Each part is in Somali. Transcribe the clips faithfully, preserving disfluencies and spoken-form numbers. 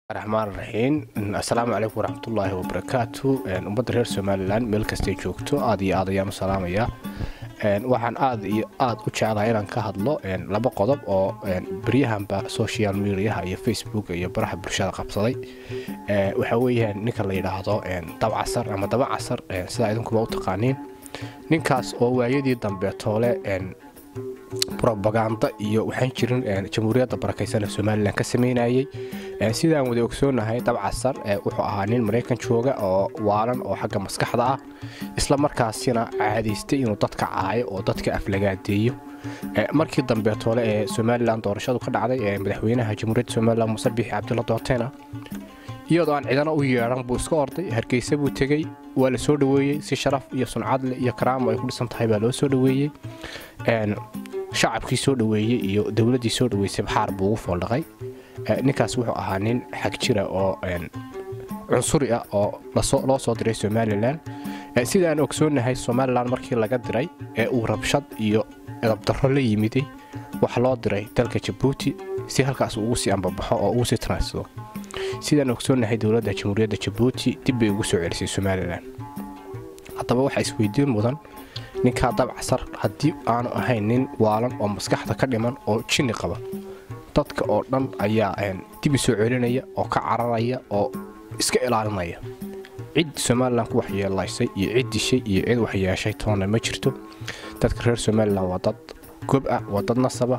الرحمن الرحيم السلام عليكم ورحمة الله وبركاته ummadda reer Somaliland meel kasta ay joogto aad iyo aad ayaan salaamaya waxaan aad iyo aad u jecelahay inaan ka hadlo laba qodob oo bariyahanba social media iyo Facebook iyo baraha bulshada qabsaday waxa weeyaan ninka la yiraahdo dab casar ama dab casar sida idinku u taqaaniin ninkaas oo waayadii dambe toole propaganda iyo waxaan jirin jamhuuriyadda barakaysan ee Somaliland ka sameynayay sidaan wada ogsoonahay dab casar wuxuu ahaa nin Mareykan jooga oo waalan oo xagga maskaxda ah isla markaasina caadiystay inuu dadka caayo oo dadka aflagaadeeyo markii dambe toole ee Somaliland doorashadu ka dhacday ee madaxweynaha jamhuuriyadda Somaliland Muuse Biixi Cabdulla Doorteena iyadoo aan cidana u yeeran buu iska orday Hargeysa buu tagay waa la soo dhaweeyay si sharaf iyo suncad leh iyo karaamo ay ku dhisan tahay baa loo soo dhaweeyay een shacabkii soo dhaweeyay iyo dawladii soo dhaweysay baxaar buu u foolaqay ninkaas wuxuu ahaa nin xaq jira oo een cunsuri ah oo loo soo diray Somaliland sida aan ogsoonahay Somaliland markii laga diray ee uu rabshad iyo edab darro la yimiday waxa loo diray dalka Djibouti si halkaas uu si ambabaxo oo uu si transfer sidaan ogsoonahay dawladda jamhuuriyadda Djibouti dib bay ugu soo celisay Somaliland haddaba waxa isweydiin mudan ninka dab casar haddii aanu ahayn nin waalan oo maskaxda ka dhiman oo jinni qaba dadka oo dhan ayaa dib soo celinaya oo ka cararaya oo iska ilaalinaya cid Somaliland ku waxyeelaysay iyo cid dishay iyo cid waxyeeshay toona ma jirto dadka reer Somaliland waa dad goob ah waa dad nasaba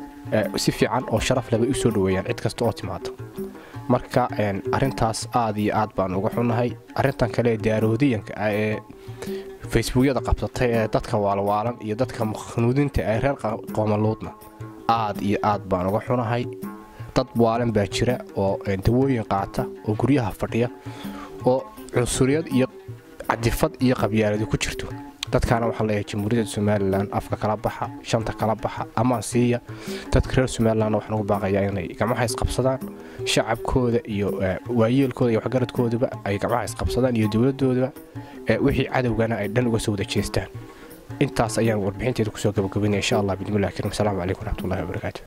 si fiican oo sharaf leh bay u soo dhaweeyaan cid kasta oo timaado marka arintaas aad iyo aad baan uga xunahay arintan kale daaroodiyanka ee Facebook-yada qabsatay ee dadka waalwaalan iyo dadka maqnuudinta ay reer qoomaluudna aad iyo aad baan uga xunahay dad waalan baa jira oo dawooyin qaata oo guryaha fadhiya oo cunsuriyad iyo cadifad iyo qabyaalad ku jirto dadkaana waxa la yeeshay jamhuuriyadda Somaliland afka kala baxa shanta kala baxa ama siiya dadka reer Somaliland waxaan ugu baaqayaa inay gacmaha is qabsadaan shacabkooda iyo waayeelkooda iyo waxgaradkooda ay gacmaha is qabsadaan iyo dawladooda wixii cadawgana ay dhan uga soo wada jeestaan intaas ayaan warbixinteeda ku soo gabagabeynaa insha Allah bismillaahir rahmaanir rahiim assalamu alaykum wa rahmatullaahi wa barakaatuh